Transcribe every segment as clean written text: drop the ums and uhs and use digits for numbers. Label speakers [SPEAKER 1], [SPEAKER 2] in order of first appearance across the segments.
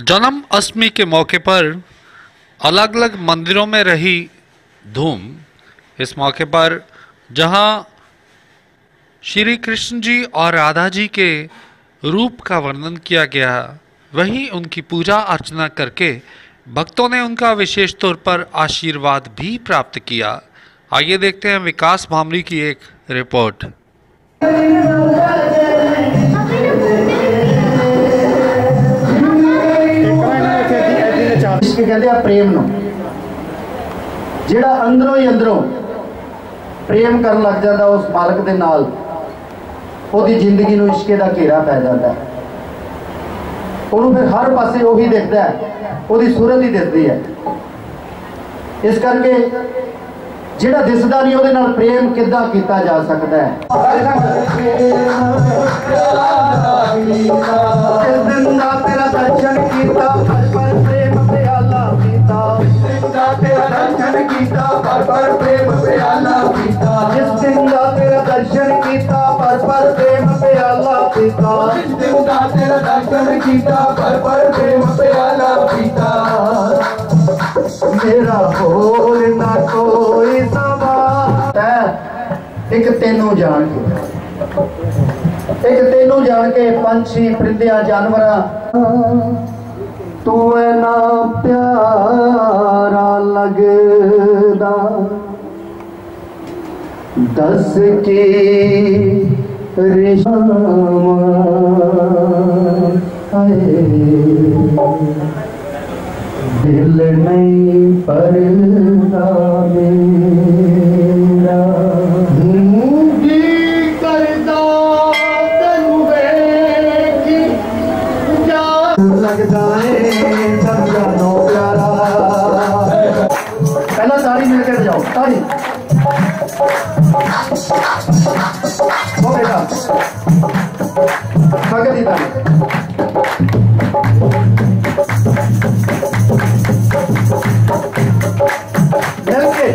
[SPEAKER 1] जन्म अष्टमी के मौके पर अलग अलग मंदिरों में रही धूम। इस मौके पर जहां श्री कृष्ण जी और राधा जी के रूप का वर्णन किया गया, वहीं उनकी पूजा अर्चना करके भक्तों ने उनका विशेष तौर पर आशीर्वाद भी प्राप्त किया। आइए देखते हैं विकास भामरी की एक रिपोर्ट।
[SPEAKER 2] कहते हैं प्रेम नो जिहड़ा अंदरों ही अंदरों प्रेम कर लग जाता उस मालक के नाल ओदी जिंदगी नूं इश्के दा घेरा पै जाता है। उन्होंने फिर हर पासे उही दिखता है, ओदी सूरत ही दिखती है। इस करके जिहड़ा दिसदा नहीं ओदे नाल प्रेम किद्दां कीता जा सकता है। जिस दिन दा तेरा दर्शन कीता पर प्रेम प्याला पीता, तेरा दर्शन कीता पर प्रेम प्याला पीता, जिस दिन दा तेरा दर्शन कीता पर प्रेम प्याला पीता, जिस दिन दा तेरा दर्शन कीता पर प्रेम प्याला पीता, मेरा बोल ना कोई सवाल। एक तेनों जान के पंछी परिंदिया जानवरा तू ना प्यारा लगदा दस की रिश्ता दिल नहीं परदा मेरा लगता है सब जानो प्यारा। पहला ताली मिलकर जाओ, ताली हो बेटा स्वागत ही ताली। मिलके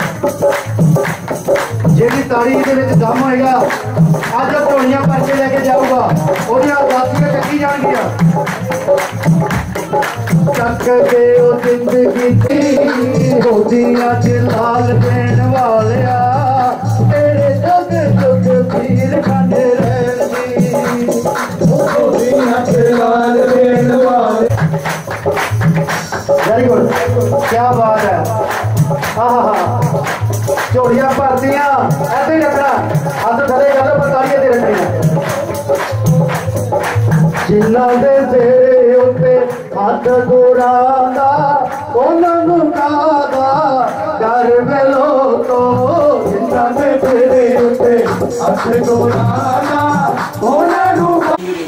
[SPEAKER 2] जी ताली दम होएगा अज झोलियां भर के लेके जाऊगा ओदियां वासियां चकी जाएंगियां। चक के ओ जिंदगी होदियां च लाल देन वालिया तेरे जग जुग पीर खाने रहनी होदियां च लाल देन वाले। वेरी गुड, क्या बात है। झोलियां भरदियां ऐसे ही रखना, हाथ थले कर पर तालियां ते रखनियां। जिन्ना दे तेरे उत्ते हाथ गोरादा उन्हां नूं कादा कर वेलो तो, जिन्ना दे तेरे उत्ते हाथ गोरादा उन्हां नूं।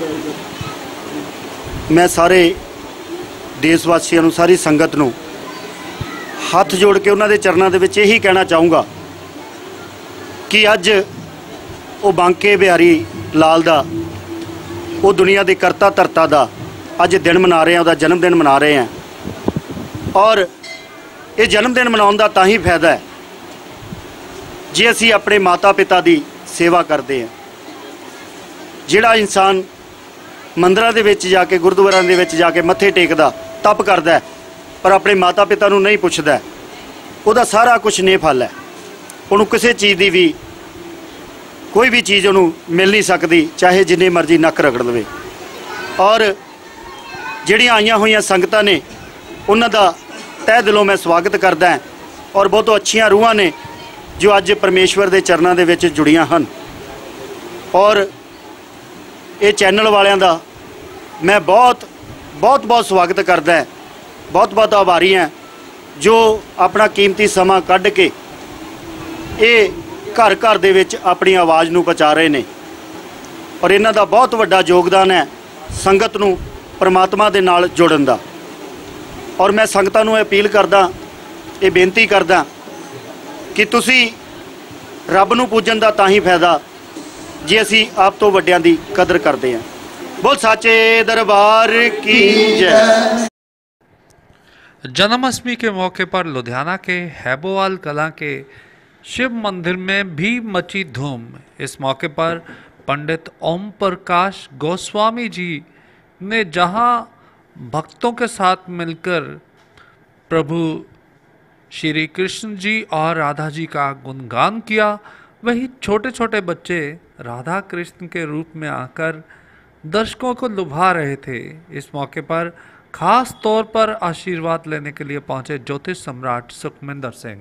[SPEAKER 2] मैं सारे देशवासियों नूं, सारी संगत नूं हथ जोड़ के उन्होंने चरणों के विच यही कहना चाहूँगा कि अज वो बांके बिहारी लाल दा वो दुनिया के करता धरता दा अज दिन मना रहे हैं, उसका जन्मदिन मना रहे हैं। और ये जन्मदिन मनाने का तां ही फायदा है जे असी अपने माता पिता की सेवा करते हैं। जिहड़ा इंसान मंदिरों के विच जाके गुरुद्वारों के विच जाके मत्थे टेकदा तप करदा है पर अपने माता पिता नूं नहीं पुछदा, उहदा सारा कुछ नेफल है। उन्होंने किसी चीज़ की भी कोई भी चीज़ उन्होंने मिल नहीं सकती, चाहे जिन्ने मर्जी नक रगड़ लवे। और जिहड़ियां आईयां होईयां संगतां ने उन्हां दा तह दिलों मैं स्वागत करदा हां। और बहुत अच्छियां रूहां ने जो अज परमेश्वर के चरणों के विच जुड़ियां हन। और ये चैनल वालियां दा मैं बहुत बहुत बहुत स्वागत करदा हां, बहुत बहुत आभारी हैं जो अपना कीमती समा कढ़ के ये घर घर दे विच अपनी आवाज़ नूं पहुँचा रहे हैं। और इन्हां दा बहुत वड्डा योगदान है संगत नूं परमात्मा दे नाल जोड़न दा। और मैं संगतां नूं अपील करदा, ये बेनती करदा कि तुसी रब नूं पूजन दा तां ही फायदा जे असी आप तो वड्डियां दी कदर करते हैं। बोल साचे दरबार की जय।
[SPEAKER 1] जन्माष्टमी के मौके पर लुधियाना के हैबोवाल कलां के शिव मंदिर में भी मची धूम। इस मौके पर पंडित ओम प्रकाश गोस्वामी जी ने जहां भक्तों के साथ मिलकर प्रभु श्री कृष्ण जी और राधा जी का गुणगान किया, वही छोटे छोटे बच्चे राधा कृष्ण के रूप में आकर दर्शकों को लुभा रहे थे। इस मौके पर खास तौर पर आशीर्वाद लेने के लिए पहुंचे ज्योतिष सम्राट सुखमिंदर सिंह।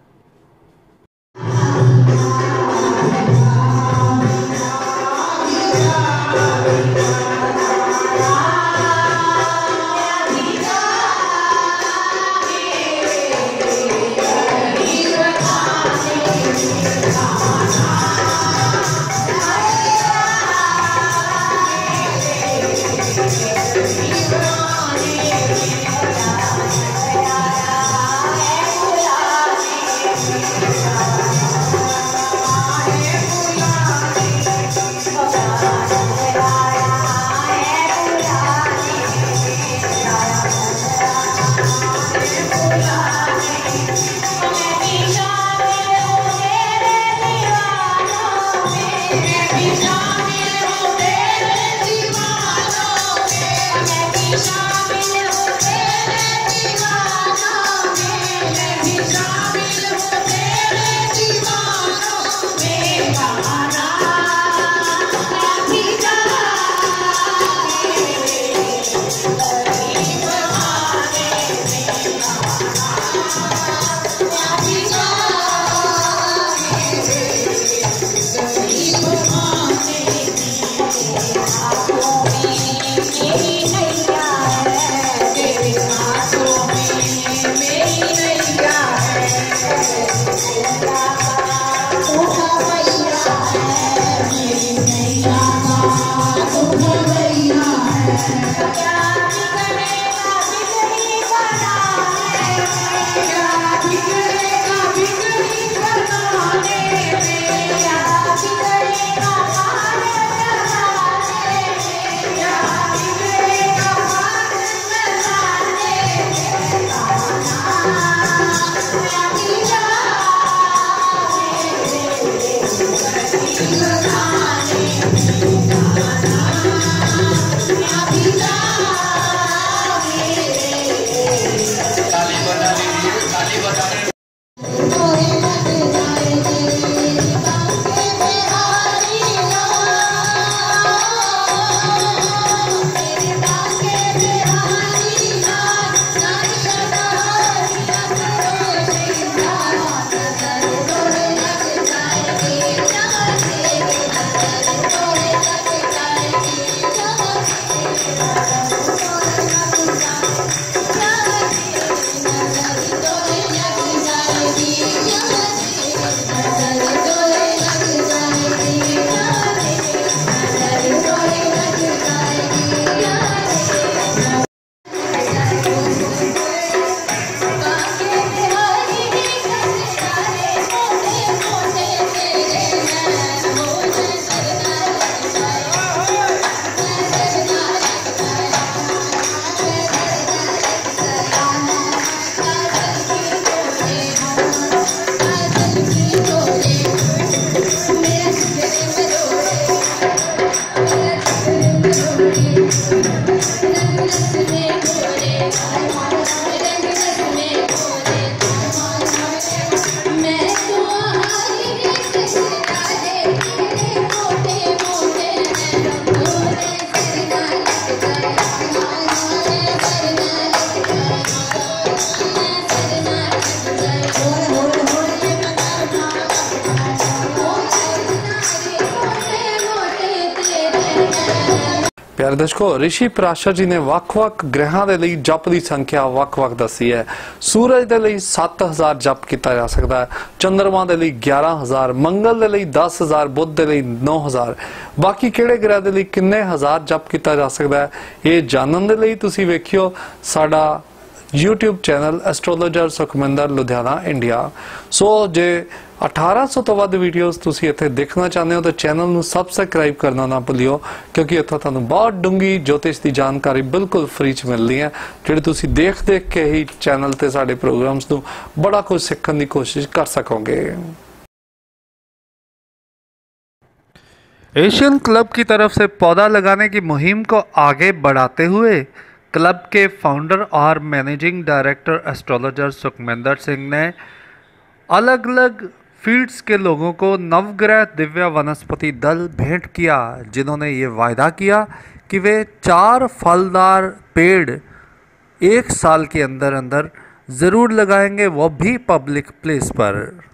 [SPEAKER 1] प्यारे दर्शकों, ऋषि पराशर जी ने ਵੱਖ-ਵੱਖ ग्रहां ਦੇ ਲਈ ਜਪ ਦੀ ਸੰਖਿਆ ਵੱਖ-ਵੱਖ ਦੱਸੀ ਹੈ। ਸੂਰਜ ਦੇ ਲਈ 7000 ਜਪ ਕੀਤਾ ਜਾ ਸਕਦਾ ਹੈ, ਚੰਦਰਮਾ ਦੇ ਲਈ 11000, ਮੰਗਲ ਦੇ ਲਈ 10000, ਬੁੱਧ ਦੇ ਲਈ 9000। ਬਾਕੀ ਕਿਹੜੇ ਗ੍ਰਹਿ ਦੇ ਲਈ ਕਿੰਨੇ ਹਜ਼ਾਰ ਜਪ ਕੀਤਾ ਜਾ ਸਕਦਾ ਹੈ, ਇਹ ਜਾਣਨ ਦੇ ਲਈ ਤੁਸੀਂ ਵੇਖਿਓ ਸਾਡਾ YouTube channel astrologer Sukhminder Ludhiana India. So ਜੇ 1800 ਤੋਂ ਵੱਧ ਵੀਡੀਓਜ਼ ਤੁਸੀਂ ਇੱਥੇ ਦੇਖਣਾ ਚਾਹੁੰਦੇ ਹੋ ਤਾਂ ਚੈਨਲ ਨੂੰ ਸਬਸਕ੍ਰਾਈਬ ਕਰਨਾ ਨਾ ਭੁੱਲਿਓ, ਕਿਉਂਕਿ ਇੱਥੋਂ ਤੁਹਾਨੂੰ ਬਹੁਤ ਡੂੰਗੀ ਜੋਤਿਸ਼ ਦੀ ਜਾਣਕਾਰੀ ਬਿਲਕੁਲ ਫ੍ਰੀ ਚ ਮਿਲਦੀ ਹੈ, ਜਿਹੜੇ ਤੁਸੀਂ ਦੇਖ ਕੇ ਹੀ ਚੈਨਲ ਤੇ ਸਾਡੇ ਪ੍ਰੋਗਰਾਮਸ ਨੂੰ ਬੜਾ ਕੁਝ ਸਿੱਖਣ ਦੀ ਕੋਸ਼ਿਸ਼ ਕਰ ਸਕੋਗੇ। एशियन क्लब की तरफ से पौधा लगाने की मुहिम को आगे बढ़ाते हुए क्लब के फाउंडर और managing director astrologer Sukhminder Singh ने अलग अलग फील्ड्स के लोगों को नवग्रह दिव्य वनस्पति दल भेंट किया, जिन्होंने ये वायदा किया कि वे 4 फलदार पेड़ 1 साल के अंदर अंदर ज़रूर लगाएंगे, वो भी पब्लिक प्लेस पर।